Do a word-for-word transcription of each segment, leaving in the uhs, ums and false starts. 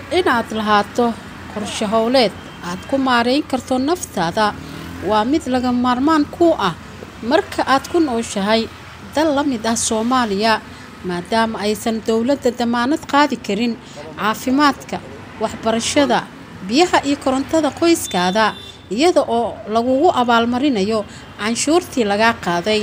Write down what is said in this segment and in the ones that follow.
inaad lahaato qorshe howleed aad ku maareyn karto naftaada waa mid laga maarmaan ku ah marka aad ku nooshahay dal la mid ah Soomaaliya maadaama aysan dawladda damaanad qaadi karin caafimaadka waxbarashada biyaha iyo korontada qoyskaada iyada oo lagugu abaalmarinayo canshuurtii laga qaaday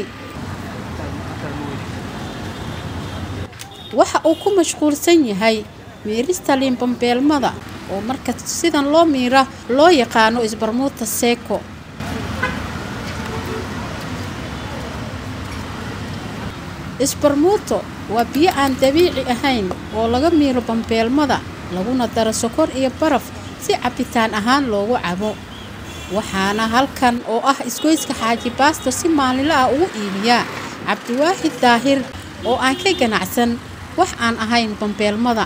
waxa uu ku mashquulsan yahay miirista liin bambeelmada oo marka sidan loo miira loo yaqaano isbarmuuta seeko isbarmuuto waa biyo aan dabiici ahayn oo laga miiro bambeelmada laguna daro sokor iyo baraf si cabitaan ahaan loogu cabo waxaana halkan oo ah isgoyska Xaaji Baasto si maalinle ah ugu iibiya Cabdiwaaxid Daahir oo aan ka ganacsan wax aan ahayn bambeelmada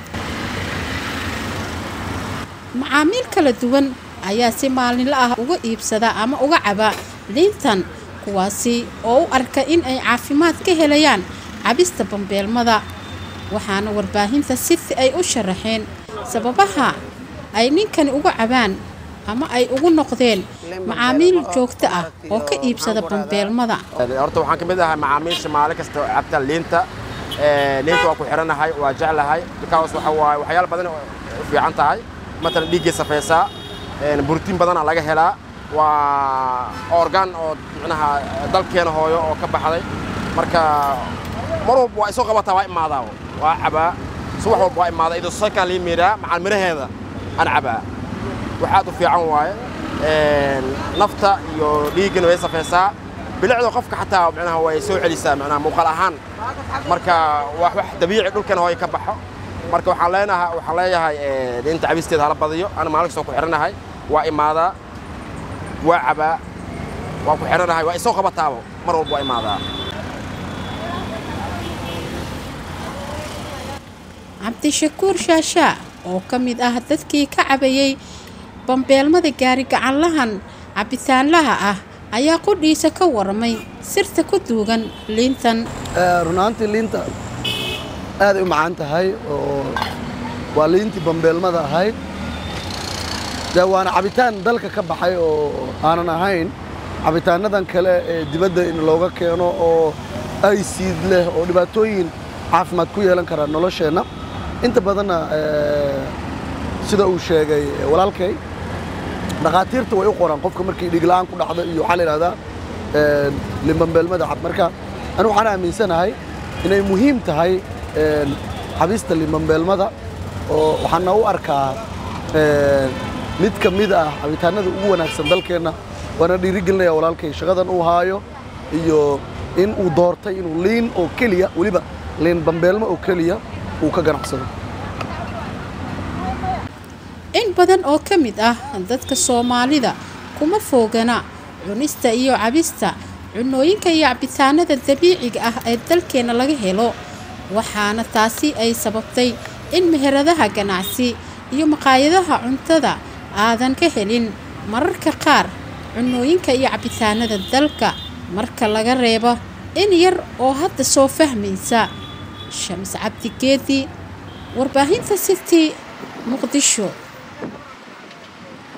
macaamiil kala duwan ayaa si maalinle ah uga iibsada ama uga caba liintan kuwaasi oo u arka in ay caafimaad ka helayaan cabista bambeelmada waxaana warbaahinta si ay u sharaxeen sababaha ay ninkan uga cabaan ama ay ugu noqdeen macaamiil joogto ah oo ka iibsada bambeelmada horta waxaan kamid ahay macaamiisha maalin kasta cabta liinta ee liinta waa ku xiranahay waa jeclahay because waxa waay waxyaalo badan oo fiican tahay مثلا ديجي سفيسا بروتين بدن على جهلا وأورجان أو معناها دلكين هاي أو كبحري مركا مرو ويسوق بتواعي مع ذاو وعبا سوى هو بواعي مع ذا إذا سكان لي ميرا مع الميرا هذا أنا عبا وحاطه في عنواي نفطة يو ديجي نويس سفيسا بلعده قفك حتى معناها هو يسوي على سام معناها مقالهان مركا واحد طبيعي دول كان هو يكبحه marka waxaan leenahay waxaan leeyahay ee inta cabisteed hala badiyo ana maalin soo ku xiranahay waa imaada waa caba waa ku xiranahay waa isoo qabataabo mar walba waa imaada Cabdishakuur Shaasha oo kamid ah dadkii ka cabayay bambeelmada gaari gacan lahan cabitaanlaha ah ayaa qudhiisa ka warmay sirta ku duugan liintan runaantii liinta aad u macaan tahay oo waa liintii bambeelmada ahayd dawaana cabitaan dalka ka baxay oo aanan ahayn cabitaanadan kale ee dibadda in looga keeno oo ay siid leh oo dhibaatooyin caafimaad ku yeelan kara nolosheena inta badan sida uu sheegay walaalkay dhaqaatiirta way u qoraan qofka markii dhig la'aan ku dhacdo iyo waxa la yiraahdaa ee liin bambeelmada cad marka anu waxaan aaminsanahay inay muhiim tahay cabista liin bambeelmada oo waxaan u arkaa mid ka mid ah cabitaanada ugu wanaagsan dalkeena wana dhiirigelinaya walaalkay shaqadan uu haayo iyo in uu doortay inuu liin oo kaliya waliba liin bambeelmo oo kaliya uu ka ganacsado in badan oo ka mid ah dadka Soomaalida kuma foogana cunista iyo cabista cunooyinka iyo cabitaanada dabiiciga ah ee dalkeena laga helo waxaana taasi ay sababtay in meheradaha ganacsi iyo maqaayadaha cuntada aadan ka helin mararka qaar cunooyinka iyo cabitaanada dalka marka laga reebo in yar oo hadda soo fahmaysa Shams Cabdi Geedi warbaahinta City Muqdisho.